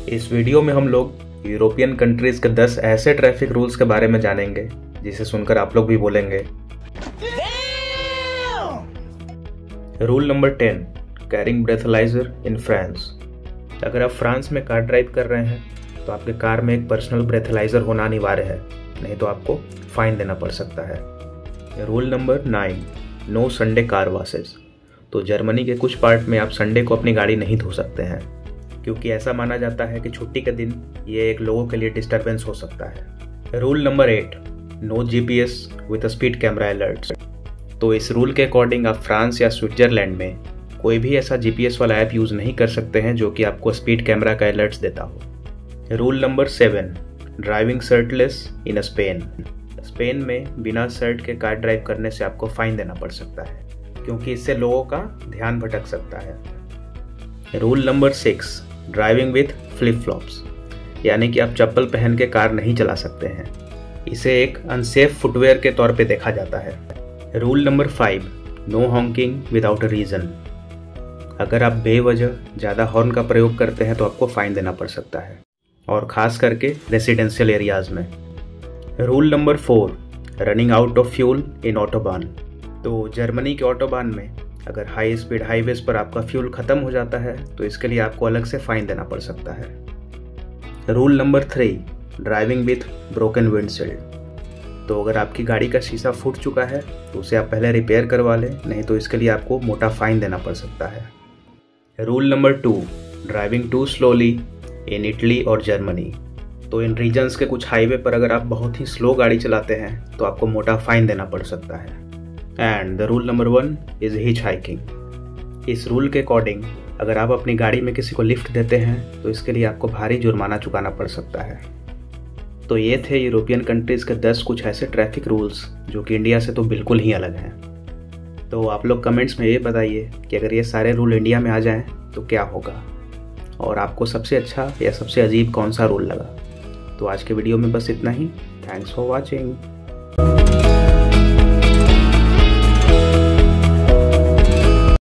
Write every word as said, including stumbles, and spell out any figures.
इस वीडियो में हम लोग यूरोपियन कंट्रीज के दस ऐसे ट्रैफिक रूल्स के बारे में जानेंगे जिसे सुनकर आप लोग भी बोलेंगे rule number ten, carrying breathalyser in France. अगर आप फ्रांस में कार ड्राइव कर रहे हैं तो आपके कार में एक पर्सनल ब्रेथलाइजर होना अनिवार्य है, नहीं तो आपको फाइन देना पड़ सकता है। Rule number nine, no Sunday car washes. तो जर्मनी के कुछ पार्ट में आप संडे को अपनी गाड़ी नहीं धो सकते हैं, क्योंकि ऐसा माना जाता है कि छुट्टी के दिन ये एक लोगों के लिए डिस्टरबेंस हो सकता है। Rule number eight, no GPS with speed camera alerts. तो इस रूल के अकॉर्डिंग आप फ्रांस या स्विट्जरलैंड में कोई भी ऐसा जीपीएस वाला ऐप यूज़ नहीं कर सकते हैं जो कि आपको स्पीड कैमरा का अलर्ट्स देता हो। Rule number seven, driving shirtless in Spain. Spain में बिना शर्ट के कार ड्राइव करने से आपको फाइन देना पड़ सकता है, क्योंकि इससे लोगों का ध्यान भटक सकता है। Rule number six, driving with flip flops, यानी कि आप चप्पल पहन के कार नहीं चला सकते हैं। इसे एक अनसेफ फुटवेयर के तौर पे देखा जाता है। Rule number five, no honking without a reason. अगर आप बेवजह ज़्यादा हॉर्न का प्रयोग करते हैं तो आपको फाइन देना पड़ सकता है, और ख़ास करके रेसिडेंशियल एरियाज़ में। Rule number four, running out of fuel in autobahn. तो जर्मनी के ऑटोबान में अगर हाई स्पीड हाईवेज पर आपका फ्यूल ख़त्म हो जाता है तो इसके लिए आपको अलग से फ़ाइन देना पड़ सकता है। Rule number three, driving with broken windshield. तो अगर आपकी गाड़ी का शीशा फूट चुका है तो उसे आप पहले रिपेयर करवा लें, नहीं तो इसके लिए आपको मोटा फाइन देना पड़ सकता है। Rule number two, driving too slowly in Italy और जर्मनी। तो इन रीजन्स के कुछ हाईवे पर अगर आप बहुत ही स्लो गाड़ी चलाते हैं तो आपको मोटा फाइन देना पड़ सकता है। And the rule number one is hitchhiking. इस रूल के अकॉर्डिंग अगर आप अपनी गाड़ी में किसी को लिफ्ट देते हैं तो इसके लिए आपको भारी जुर्माना चुकाना पड़ सकता है। तो ये थे यूरोपियन कंट्रीज़ के दस कुछ ऐसे ट्रैफिक रूल्स जो कि इंडिया से तो बिल्कुल ही अलग हैं। तो आप लोग कमेंट्स में ये बताइए कि अगर ये सारे रूल इंडिया में आ जाएं तो क्या होगा, और आपको सबसे अच्छा या सबसे अजीब कौन सा रूल लगा। तो आज के वीडियो में बस इतना ही। Thanks for watching.